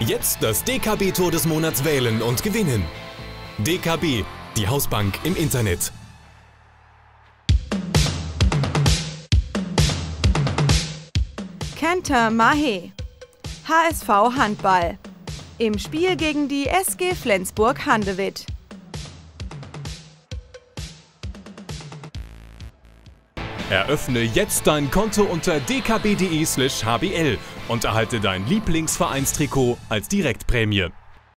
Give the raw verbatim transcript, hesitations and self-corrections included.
Jetzt das D K B-Tor des Monats wählen und gewinnen. D K B, die Hausbank im Internet. Kenter Mahe, H S V Handball. Im Spiel gegen die S G Flensburg-Handewitt. Eröffne jetzt dein Konto unter d k b punkt d e slash h b l und erhalte dein Lieblingsvereinstrikot als Direktprämie.